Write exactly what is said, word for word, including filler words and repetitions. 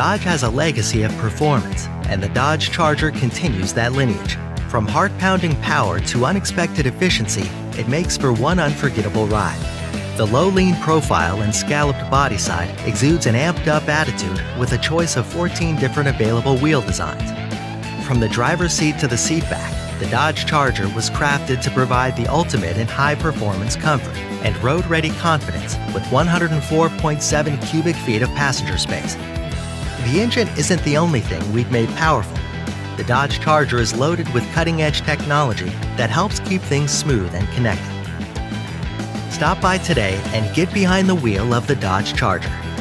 Dodge has a legacy of performance, and the Dodge Charger continues that lineage. From heart-pounding power to unexpected efficiency, it makes for one unforgettable ride. The low lean profile and scalloped body side exudes an amped-up attitude with a choice of fourteen different available wheel designs. From the driver's seat to the seat back, the Dodge Charger was crafted to provide the ultimate in high-performance comfort and road-ready confidence with one hundred four point seven cubic feet of passenger space. The engine isn't the only thing we've made powerful. The Dodge Charger is loaded with cutting-edge technology that helps keep things smooth and connected. Stop by today and get behind the wheel of the Dodge Charger.